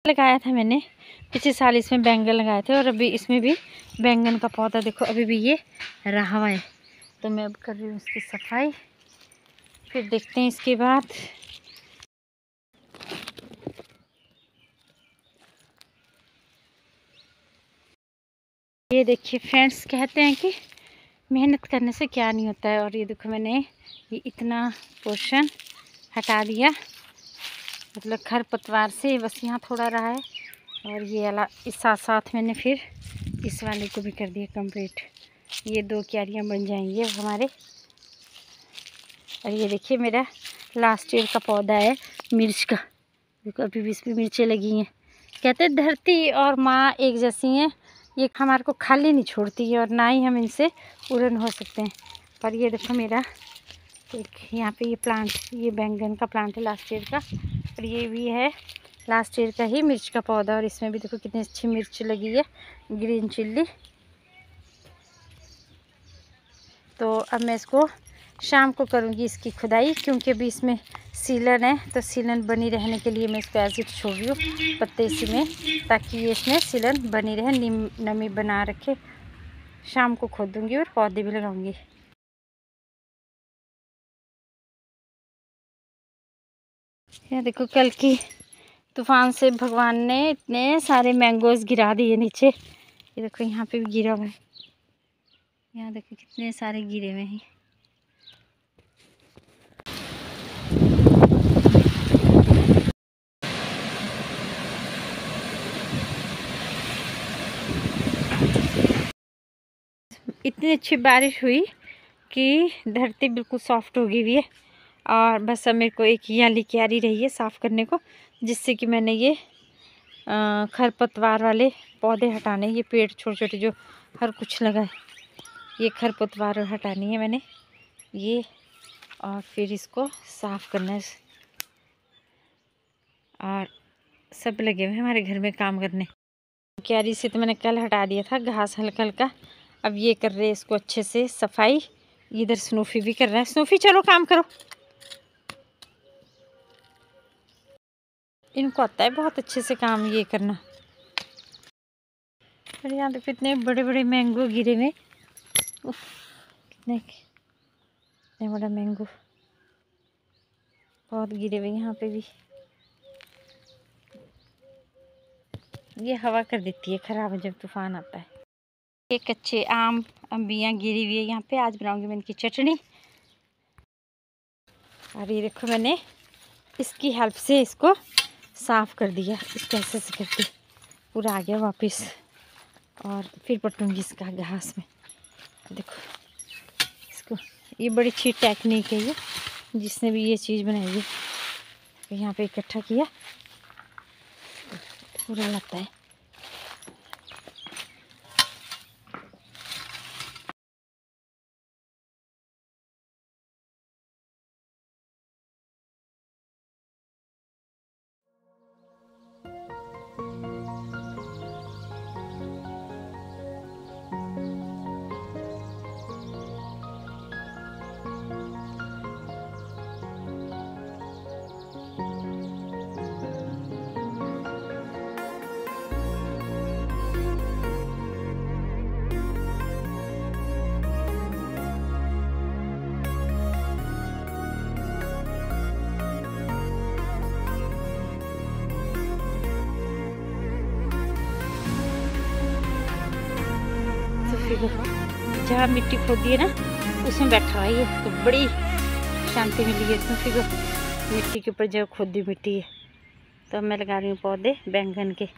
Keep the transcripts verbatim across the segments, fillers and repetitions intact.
लगाया था मैंने पिछले साल, इसमें बैंगन लगाए थे और अभी इसमें भी बैंगन का पौधा देखो अभी भी ये रहा हुआ है। तो मैं अब कर रही हूँ इसकी सफाई, फिर देखते हैं इसके बाद। ये देखिए फ्रेंड्स, कहते हैं कि मेहनत करने से क्या नहीं होता है। और ये देखो मैंने ये इतना पोर्शन हटा दिया, मतलब खरपतवार से बस यहाँ थोड़ा रहा है। और ये वाला इस साथ साथ मैंने फिर इस वाले को भी कर दिया कंप्लीट। ये दो क्यारियाँ बन जाएंगी अब हमारे। और ये देखिए मेरा लास्ट ईयर का पौधा है मिर्च का, देखो अभी भी इसमें मिर्चें लगी हैं। कहते हैं धरती और माँ एक जैसी हैं, ये हमारे को खाली नहीं छोड़ती है और ना ही हम इनसे उड़न हो सकते हैं। पर ये देखो मेरा एक यहाँ पे ये प्लांट, ये बैंगन का प्लांट है लास्ट ईयर का, और ये भी है लास्ट ईयर का ही मिर्च का पौधा। और इसमें भी देखो कितनी अच्छी मिर्च लगी है, ग्रीन चिल्ली। तो अब मैं इसको शाम को करूँगी इसकी खुदाई, क्योंकि अभी इसमें सीलन है, तो सीलन बनी रहने के लिए मैं इसको ऐसे छोड़ रही हूँ पत्ते इसी में, ताकि ये इसमें सीलन बनी रहे, नमी बना रखे। शाम को खोदूँगी और पौधे भी लगाऊंगी। ये देखो कल की तूफान से भगवान ने इतने सारे मैंगोज़ गिरा दिए नीचे। ये देखो यहाँ पे भी गिरा हुआ है, यहाँ देखो कितने सारे गिरे हुए हैं। इतनी अच्छी बारिश हुई कि धरती बिल्कुल सॉफ्ट हो गई हुई है। और बस अब मेरे को एक याली क्यारी रही है साफ़ करने को, जिससे कि मैंने ये खरपतवार वाले पौधे हटाने, ये पेड़ छोटे छोटे जो हर कुछ लगा है, ये खरपतवार हटानी है मैंने ये, और फिर इसको साफ़ करना है। और सब लगे हुए हैं हमारे घर में काम करने। क्यारी से तो मैंने कल हटा दिया था घास हल्का हल्का, अब ये कर रहे हैं इसको अच्छे से सफाई। इधर स्नूफी भी कर रहा है। स्नूफी चलो काम करो, इनको आता है बहुत अच्छे से काम ये करना। और यहाँ देखो इतने बड़े बड़े मैंगो गिरे हुए, उफ कितने कितने बड़ा मैंगो बहुत गिरे हुए यहाँ पे भी। ये हवा कर देती है ख़राब जब तूफान आता है। ये कच्चे आम अम्बियाँ गिरी हुई है यहाँ पे, आज बनाऊंगी मैं इनकी चटनी। और ये देखो मैंने इसकी हेल्प से इसको साफ़ कर दिया, इसको ऐसे से करके पूरा आ गया वापस। और फिर पटूंगी इसका घास में। देखो इसको, ये बड़ी अच्छी टेक्निक है ये, जिसने भी ये चीज़ बनाई है। तो यहाँ पे इकट्ठा किया पूरा लगता है। जहाँ मिट्टी खोदी है ना उसमें बैठा हुआ है ये, तो बड़ी शांति मिली है इसमें। फिर मिट्टी के ऊपर जो खोदी मिट्टी है। तो अब मैं लगा रही हूँ पौधे बैंगन के।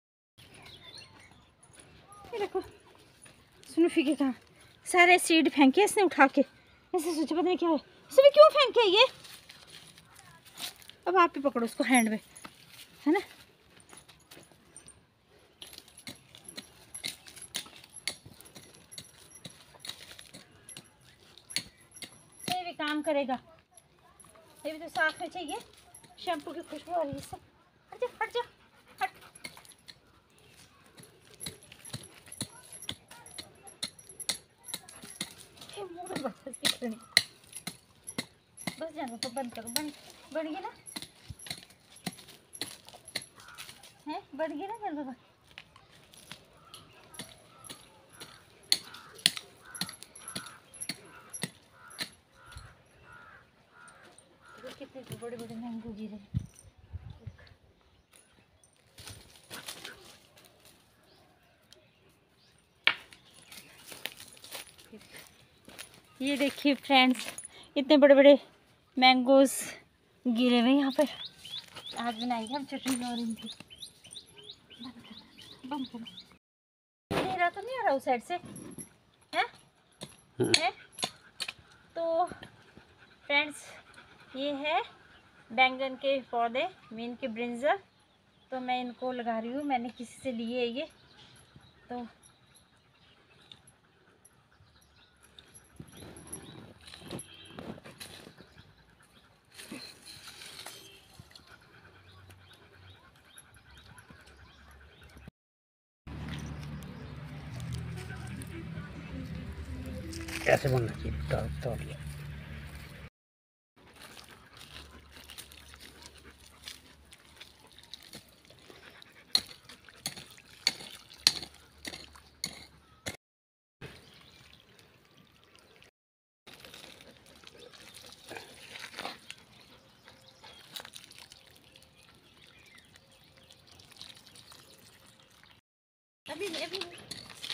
ये देखो स्नूफी के कहाँ सारे सीड फेंके इसने उठा के, ऐसे सोचा पता नहीं क्या है, इसमें क्यों फेंके ये। अब आप ही पकड़ो उसको हैंड में, है ना। ये भी काम करेगा, ये भी तो साफ में चाहिए। शैम्पू की खुशबू आ रही है इससे। हट जा हट जा हट। बस जाना तो बंद करो, बंद बन गया ना है। बढ़ गया ना चल बाबा। कितने बड़े बड़े मैंगो गिरे। ये देखिए फ्रेंड्स, इतने बड़े बड़े मैंगोज गिरे हुए यहाँ पर। आज बनाएंगे हम चटनी और इनकी। बंद करो, अंधेरा तो नहीं आ रहा उस साइड से है? है? तो फ्रेंड्स, ये है बैंगन के पौधे, मीन के ब्रिंजल। तो मैं इनको लगा रही हूँ, मैंने किसी से लिए ये। तो ऐसे बनना चाहिए। तो, तो अभी नहीं, अभी नहीं।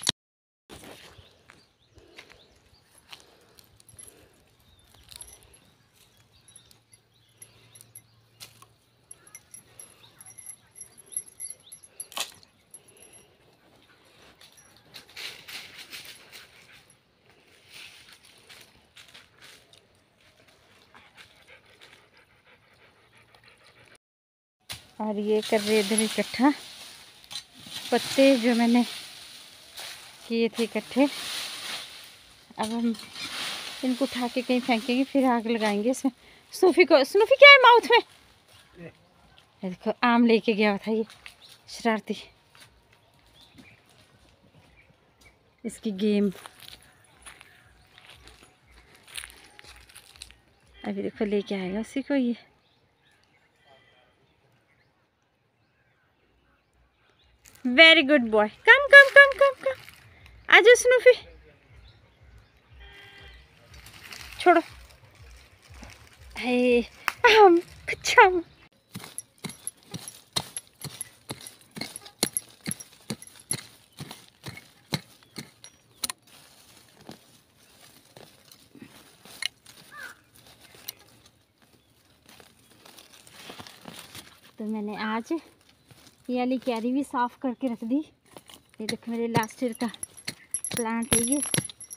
और ये कर रहे इधर इकट्ठा पत्ते जो मैंने किए थे इकट्ठे। अब हम इनको उठा के कहीं फेंकेंगे, फिर आग लगाएंगे इसमें। स्नूफी को, स्नूफी क्या है माउथ में? ये देखो आम लेके गया था ये शरारती। इसकी गेम अभी देखो लेके आएगा उसी को ये। Very good boy, come come come come come, आ जाओ स्नूफी, छोड़ो। हे आम, कच्चा आम। तो मैंने आज ये वाली क्यारी भी साफ करके रख दी। ये देखो मेरे लास्ट ईयर का प्लांट है ये,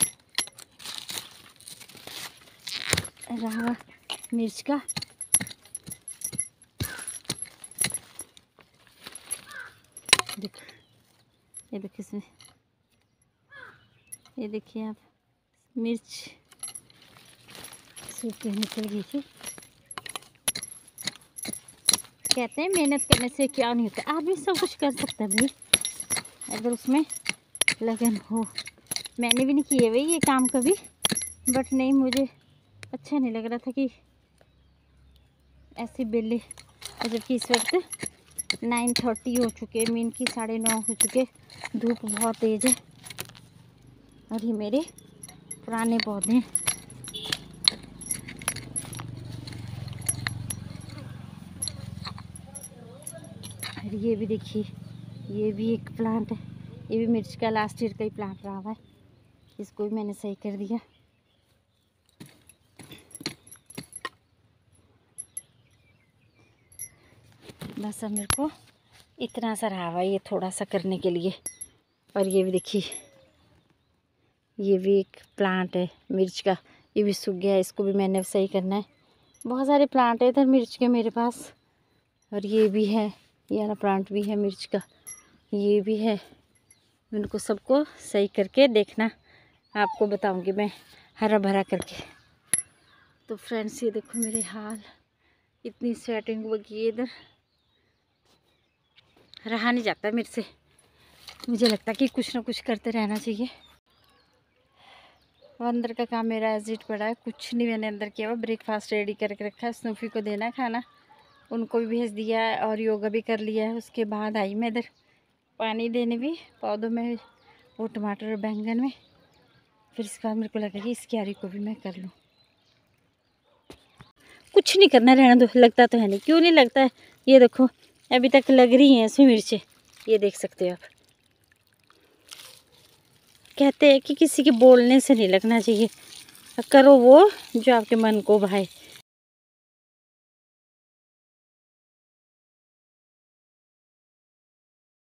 रहा मिर्च का। देखो ये देखिए इसमें, ये देखिए आप, मिर्च सूख के निकल गई थी। कहते हैं मेहनत करने से क्या नहीं होता, आदमी सब कुछ कर सकता है भाई, अगर उसमें लगन हो। मैंने भी नहीं किए भाई ये काम कभी, बट नहीं, मुझे अच्छा नहीं लग रहा था कि ऐसे बेले, जबकि इस वक्त नाइन थर्टी हो चुके, मीन की साढ़े नौ हो चुके, धूप बहुत तेज़ है। और ये मेरे पुराने पौधे हैं। और ये भी देखिए, ये भी एक प्लांट है, ये भी मिर्च का लास्ट ईयर का ही प्लांट रहा हुआ है। इसको भी मैंने सही कर दिया। बस अब मेरे को इतना सा रहा हुआ है ये थोड़ा सा करने के लिए। और ये भी देखिए, ये भी एक प्लांट है मिर्च का, ये भी सूख गया है, इसको भी मैंने सही करना है। बहुत सारे प्लांट है इधर मिर्च के मेरे पास। और ये भी है, ये वाला प्लांट भी है मिर्च का, ये भी है। इनको सबको सही करके देखना, आपको बताऊंगी मैं हरा भरा करके। तो फ्रेंड्स ये देखो मेरे हाल, इतनी स्वेटिंग होगी इधर, रहा नहीं जाता मेरे से। मुझे लगता है कि कुछ ना कुछ करते रहना चाहिए। और अंदर का काम मेरा एजिट पड़ा है, कुछ नहीं मैंने अंदर किया हुआ। ब्रेकफास्ट रेडी करके रखा है, स्नूफी को देना खाना। उनको भी भेज दिया है और योगा भी कर लिया है। उसके बाद आई मैं इधर पानी देने भी पौधों में, वो टमाटर और बैंगन में। फिर इसके बाद मेरे को लगा कि इस क्यारी को भी मैं कर लूँ। कुछ नहीं करना, रहना दो। लगता तो है नहीं, क्यों नहीं लगता है। ये देखो अभी तक लग रही हैं इसमें मिर्चें, ये देख सकते हो आप। कहते हैं कि किसी के बोलने से नहीं लगना चाहिए, करो वो जो आपके मन को भाए।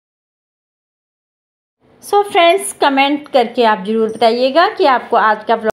सो फ्रेंड्स, कमेंट करके आप ज़रूर बताइएगा कि आपको आज का